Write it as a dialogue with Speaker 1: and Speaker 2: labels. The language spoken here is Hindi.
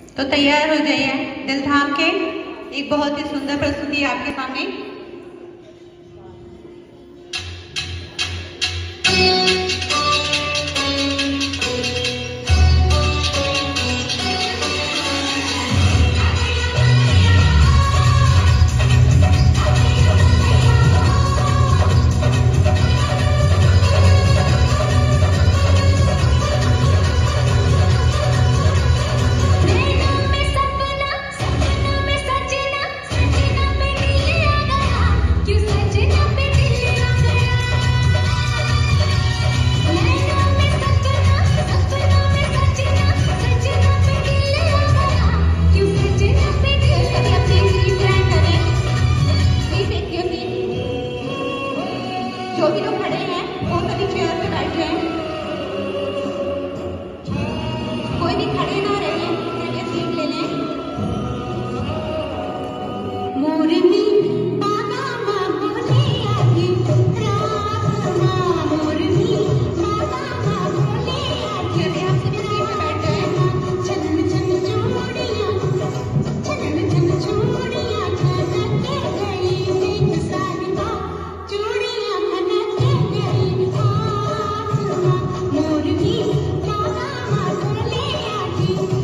Speaker 1: तो तैयार हो जाइए दिल थाम के, एक बहुत ही सुंदर प्रस्तुति आपके सामने। जो भी लोग खड़े हैं वो सभी चेयर पे बैठ जाएं। कोई भी खड़े ना रहे, कृपया सीट ले लें। मोरनी बाबा माँ बोले आगे रात माँ, मोरनी बाबा माँ बोले आगे। आप सभी सीट पे बैठ जाएं। चलन चन चूड़ियाँ, चलन चन चूड़ियाँ खनक गई, एक साल का चूड़ियाँ खनक गई। मोरनी बाबा माँ बोले आगे।